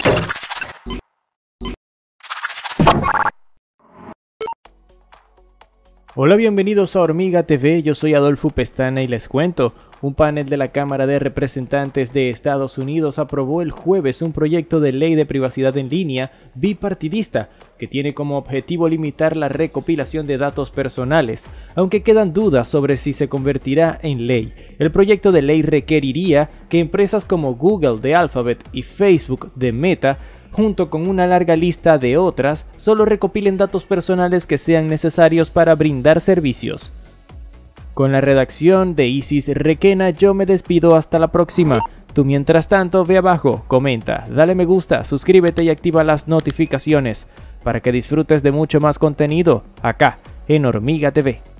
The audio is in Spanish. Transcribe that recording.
Hola, bienvenidos a Hormiga TV, yo soy Adolfo Pestana y les cuento. Un panel de la Cámara de Representantes de Estados Unidos aprobó el jueves un proyecto de ley de privacidad en línea bipartidista que tiene como objetivo limitar la recopilación de datos personales, aunque quedan dudas sobre si se convertirá en ley. El proyecto de ley requeriría que empresas como Google de Alphabet y Facebook de Meta, junto con una larga lista de otras, solo recopilen datos personales que sean necesarios para brindar servicios. Con la redacción de Isis Requena, yo me despido hasta la próxima. Tú mientras tanto ve abajo, comenta, dale me gusta, suscríbete y activa las notificaciones para que disfrutes de mucho más contenido acá en Hormiga TV.